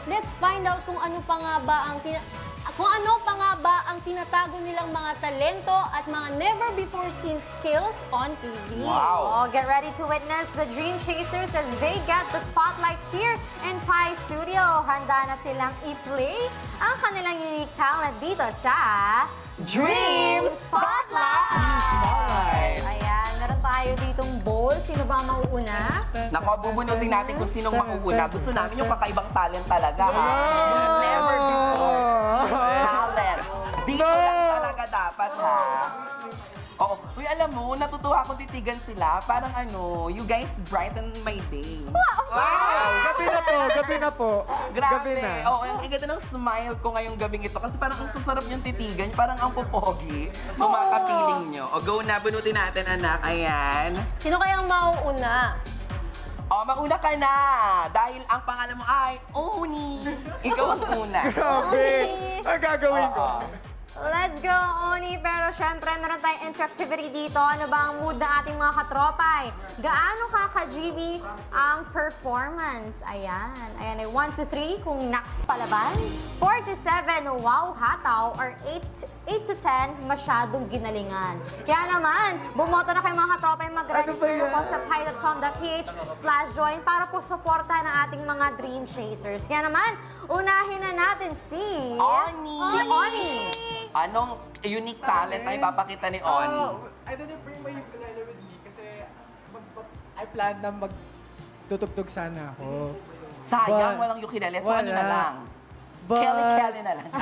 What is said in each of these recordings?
let's find out kung ano pa nga ba ang tinatago nilang mga talento at mga never-before-seen skills on TV. Wow! Oh, get ready to witness the Dream Chasers as they get the spotlight here in Pi Studio. Handa na silang i-play ang kanilang unique talent dito sa Dream Spotlight! Ayan, meron tayo ditong bowl. Sino ba ang mauuna? Naku, bubunutin natin kung sinong mauuna. Gusto namin yung kakaibang talent talaga. Yes. Never before talent. Dito lang talaga dapat, ha? Oo. Uy, alam mo, natutuwa akong titigan sila. Parang ano, you guys brighten my day. Wow! Gabi na po. Grabe. Gabi na. Oo, ang iganda ng smile ko ngayong gabing ito. Kasi parang ang sasarap yung titigan. Parang ang popogi. Kung makapiling nyo. O, go na. Bunutin natin, anak. Ayan. Sino kayang mauuna? O, mauna ka na. Dahil ang pangalan mo ay Oni. Ikaw ang una. Grabe! Ang gagawin ko. Let's go, Oni! Pero syempre, meron tayong interactivity dito. Ano ba ang mood ng ating mga katropay? Gaano ka-GB ang performance? Ayan. Ayan ay 1 to 3 kung naks palaban. 4 to 7, wow, hataw. Or 8 to 10, masyadong ginalingan. Kaya naman, bumoto na kayo mga katropay, mag-register po sa pi.com.ph/join para po suportahan ang ating mga Dream Chasers. Kaya naman, unahin na natin si Oni! Si Oni! Anong unique talent ay papakita ni Oni? I didn't bring my ukulele with me kasi I planned na magtutugtog sana ako. Sayang, walang ukulele. So ano na lang? But, Kelly na lang.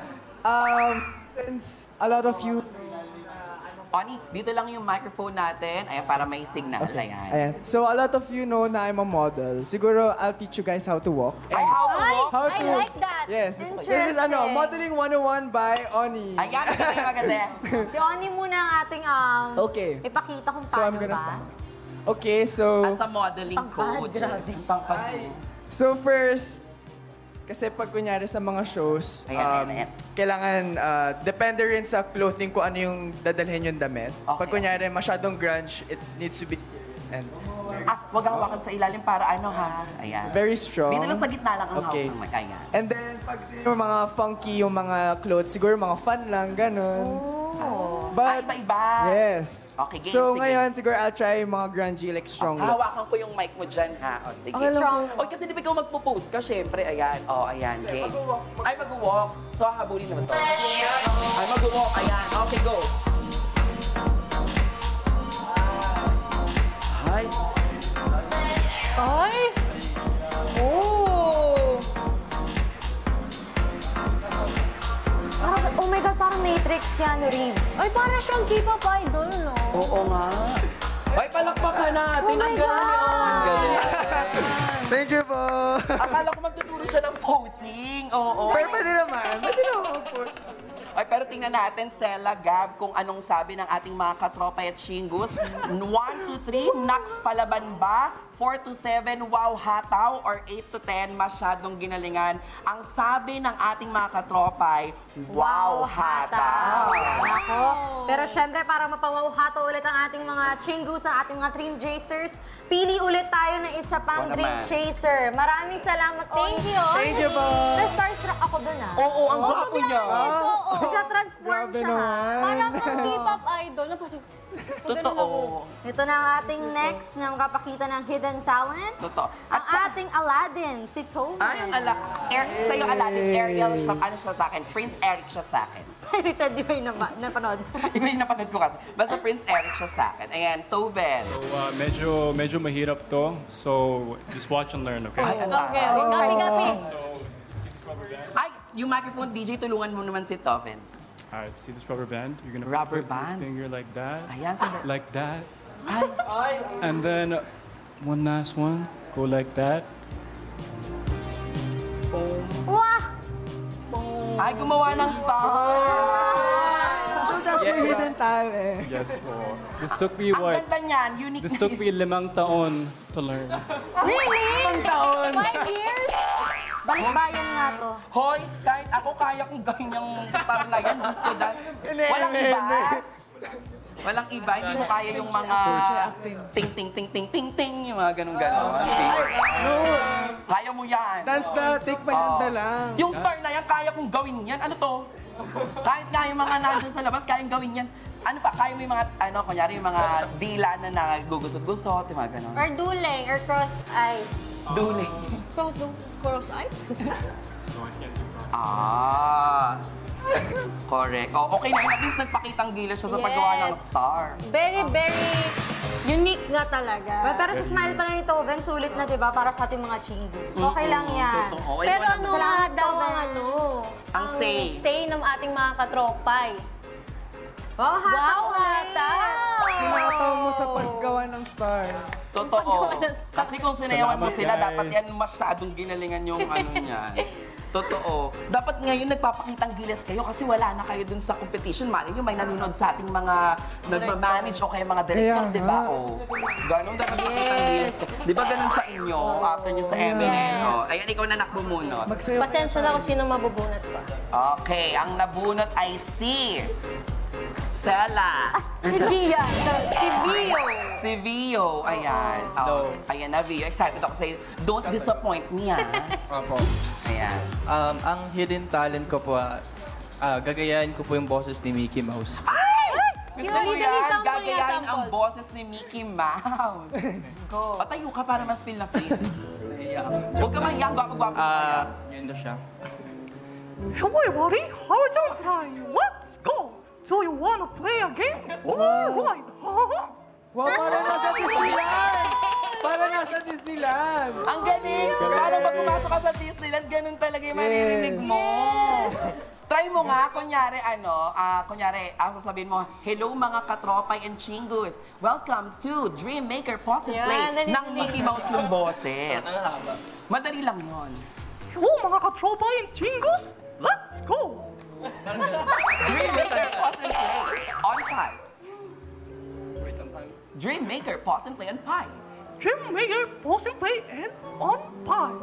since a lot of you... Oni, dito lang yung microphone natin. Ayan, para may signal. Okay. Ayan. Ayan. So a lot of you know na I'm a model. Siguro I'll teach you guys how to walk. Ay, how to walk? How I to... like that. Yes. Interesting. This is Modeling 101 by Oni. Ayan, maganda maganda. Si Oni muna ang ating Okay. ipakita kung So I'm paano gonna ba. start. Okay, so... As a modeling Pangpad, coach. grabe. Pangpad. So first, kasi pag kunyari sa mga shows, Ayan. kailangan, depende rin sa clothing kung ano yung dadalhin yung damit. Okay. Pag kunyari masyadong grunge, it needs to be and Wag hawakan sa ilalim para ano ha. Ayan. very strong. Dito lang sa gitna lang ang Okay. hawak ng mic. Ayan. And then, pag yung mga funky, yung mga clothes, siguro mga fun lang, ganun. Oh. Ay, iba-iba. Yes. Okay, game, So sige. ngayon, siguro I'll try yung mga grungy, like strong looks. Hawakan ko yung mic mo dyan ha. O, sige. Okay lang. Strong. O, kasi di ba ikaw magpo-post ka, syempre. Ayan. O, ayan. Game. Ay, mag-walk. So, hahabulin naman to. Ay, mag-walk. Ayan. Okay, go. Ay. Ay! Oh! Oh my God, parang Matrix Keanu Reeves. Ay, parang siyang K-pop idol, no? Oo nga. Ay, palakpakan natin. Oh my Ang galing ni On. God! Galing. Thank you po. Akala ko magtuturo siya ng posing. Oo. Pero pwede naman. Pwede naman, of course. Ay, pero tingnan natin, Sela, Gab, kung anong sabi ng ating mga katropa at Shingus. 1 to 3, naks palaban ba? 4 to 7, wow, hataw? Or 8 to 10, masyadong ginalingan? Ang sabi ng ating mga katropa ay, wow, hataw. Ako. Pero syempre, para mapawaw hataw ulit ang ating mga chingus, ang ating mga Dream Chasers, pili ulit tayo ng isa pang Oo Dream naman. Chaser. Maraming salamat, Thank Oni. you, Thank you po. Na-starstruck ako dun, ah. Oo, ang gwapo niya. Oo. Nagka-transform Grabe siya, ha? naman. Parang ang K-pop idol. Napasok. Totoo. Ito na ang ating next na magpapakita ng hidden talent. Totoo. Ang At siya, ating Aladdin, si Tobin. ay, ang sa'yo, Aladdin, Ariel, siya, ano siya sa akin? Prince Eric siya sa akin. Rated, di ba yung napanood? Iba yung napanood ko kasi. Basta Prince Eric siya sa akin. Ayan, Tobin. So, medyo mahirap to. So, just watch and learn, okay? Ay, ano? Okay, gapi-gapi. So, see this rubber band? Ay, yung microphone, DJ, tulungan mo naman si Tobin. Alright, see this rubber band? You're gonna Rubber put band? your finger like that. Ayan, so Like that. Ay, And then, one last one. Go like that. Boom. Wah! ay, gumawa ng star. So that's your hidden talent. Yes, po. This took me Ang what? ganda niyan, unique This na took me 5 taon to learn. Really? Taon. 5 years? Balikbayan nga to. Hoy, kahit ako kaya kong gawin yung star na yan. Gusto dahil. Hindi, Walang hindi, iba. hindi. Walang iba, hindi mo kaya yung mga ting ting ting ting ting ting, yung mga ganun-ganon. No! Kaya mo yan. Dance na, take my hand na lang. Yung star na yan, kaya kong gawin yan. Ano to? Kahit nga yung mga nandun sa labas, kayang gawin yan. Ano pa, kaya mo yung mga, kunyari yung mga dila na nagugusot-gusot, yung mga ganon. Or duling, or cross eyes. Duling. Cross eyes? Correct. Oh, okay na yun. At least nagpakitang gila siya sa paggawa ng star. Very, very unique nga talaga. Pero sa smile pa lang ni Toven, sulit na, di ba? Para sa ating mga chingus. Okay lang yan. Totoo. Pero ano nga Salamat, daw ang Toven. Ang say. say ng ating mga katropay? Wow, hataw! Pinataw mo sa paggawa ng star. Totoo. Kasi kung sinayawan mo Salamat, sila, guys. dapat yan masyadong ginalingan yung ano niyan. Totoo. Dapat ngayon nagpapakitang gilas kayo kasi wala na kayo dun sa competition. Mali nyo, may nanonood sa ating mga nagmamanage o kaya mga director, Kaya di ba? nga. O, ganun dapat pakitang gilas. Di ba ganun sa inyo, after nyo sa MNN? O, ayan, ikaw na nakbumunot. Magsayo. Pasensya na kung sino mabubunot pa. Okay, ang nabunot ay si Sela. Hindi yan. Si Vio. Si Vio, ayan. Oh, ayan na, Vio. Excited ako sa'yo. Don't disappoint me, ah. Opo. Ayan. Ang hidden talent ko po, gagayahin ko po yung boses ni Mickey Mouse. Gusto mo Dali-dali, yan? sample nga, Gagayahin ang sample. boses ni Mickey Mouse. Go. O, tayo ka para mas feel na feel. Huwag ka mahiyang, gwapo-gwapo. Yun na siya. Hello everybody, how are you doing tonight? Let's go! Do you wanna play a game? Alright! Wow, para nasa Disneyland! Para nasa Disneyland! Ang galing! Paano pag pumasok ka sa Disneyland, ganun talaga yung maririnig mo. Try mo nga, kunyari, sasabihin mo, hello mga katropay and chingus. Welcome to Dream Maker Pause and Play Yan, dali, ng Mickey Mouse yung boses. Madali lang yun. Hello mga katropay and chingus! Let's go! Dream Maker Pause and Play on Pi. Dream Maker Pause and Play on Pi. Dream Maker, Pause and Play, and On Pie.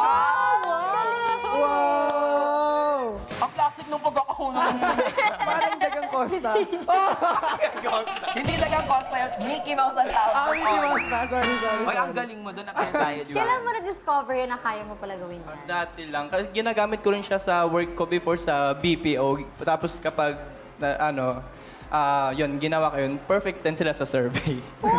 Wow! Ang plastic nung pagkakahulog. Parang dagang Costa. Hindi lang ang costa yun. Mickey Mouse ang tawag. Mickey Mouse na. Sorry. Ay, ang galing mo doon. Kaya tayo, di ba? Kailan mo na-discover yun na kaya mo pala gawin yan? Dati lang. Kasi ginagamit ko rin siya sa work ko before sa BPO. Tapos kapag, yun, ginawa ko yun, perfect 10 sila sa survey.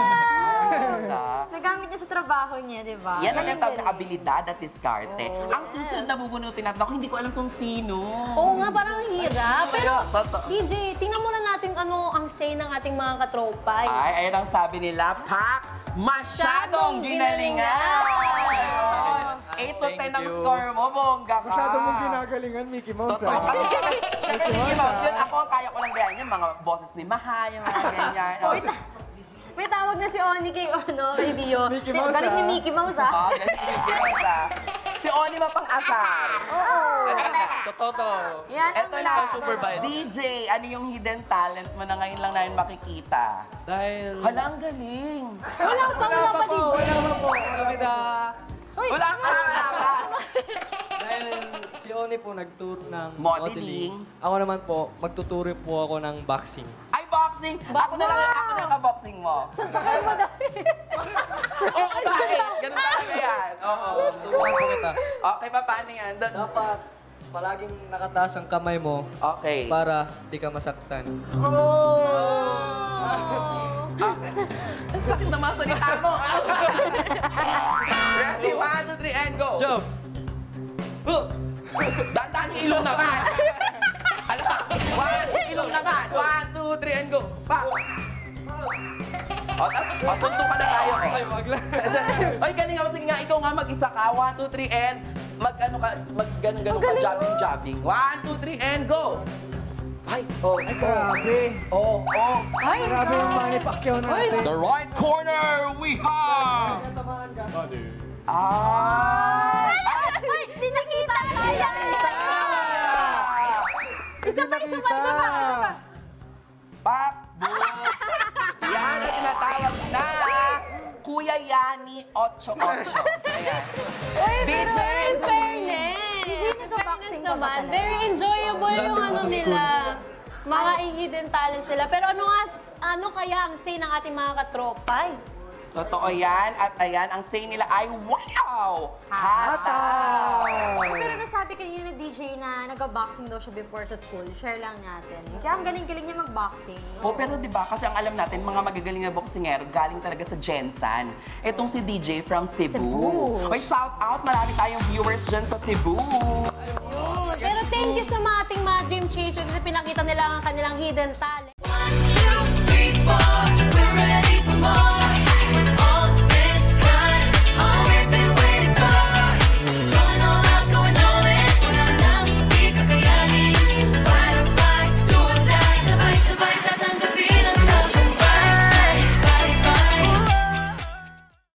Nagamit niya sa trabaho niya, di ba? Yan ang natawag na abilidad at diskarte. Ang susunod na bubunutin natin, ako hindi ko alam kung sino. Oo nga, parang hirap. Pero, Totoo. DJ, tingnan muna natin ano ang say ng ating mga katropay. Ay, ayun ang sabi nila, Pak, masyadong ginalingan! 8 to 10 ang score mo, bongga ka. Masyado mong ginagalingan, Mickey Mouse. Totoo. ah. Kasi syempre, Mickey Mouse yun. Ako, kaya ko lang ganyan. Yung mga boses ni Maha, yung mga ganyan. May tawag na si Oni kay Vio. Mickey Mouse, Galing ni ah. Mickey Mouse, ah. Oh, ganyan yung Mickey ah. Si Oni mapang-asar. Oo. Sa Toto. Yan ang Eto na, super bite. DJ, ano yung hidden talent mo na ngayon lang namin makikita? Dahil... Hala, ang galing. Wala pa po. Wala ka. Dahil si Oni po nagtut ng Modeling. Ako naman po, magtuturo po ako ng boxing. Ay, boxing. Ako na lang ang boxing mo. Oo, bakit? Ganun talaga yan. Oo. Subukan po kita. Okay, pa, paano yan? Dapat palaging nakataas ang kamay mo Okay. para di ka masaktan. Okay. Ang sakit na mga salita mo. Ready? 1, 2, 3, and go. Jump! Dandan yung ilong naman. Alam ka, 1, ilong naman. 1, 2, 3, and go. Pa. O, tapos, sunto ka na tayo. Ay, wag lang. Ay, galing ako. Sige nga, ikaw nga mag-isa ka. 1, 2, 3, and mag-ganun-ganun ka. Jobbing. 1, 2, 3, and go. Ay, oh. Ay, grabe. Oh. Ay, Grabe yung Manny Pacquiao natin. The right corner, we have... Body. Ah! Ay, di nakita kaya! Isa pa. Pak! Yan ang tinatawag na Kuya Yani 88. Ayan. Pero in fairness, nagka-boxing ka ba naman, talaga? very enjoyable yung ano nila. Mga hidden talent sila. Pero ano nga, Ano kaya ang say ng ating mga katropay? Totoo yan. At ayan, ang say nila ay, wow! Hataw! Pero nasabi kanina DJ na nag-boxing daw siya before sa school. Share lang natin. Kaya ang galing-galing niya mag-boxing. Oh, pero di ba kasi ang alam natin, mga magagaling na boksingero galing talaga sa Jensan. Etong si DJ from Cebu. Oy, shout out! Marami tayong viewers dyan sa Cebu. Pero thank you sa mga ating mga Dream Chasers kasi pinakita nila ang kanilang hidden talent.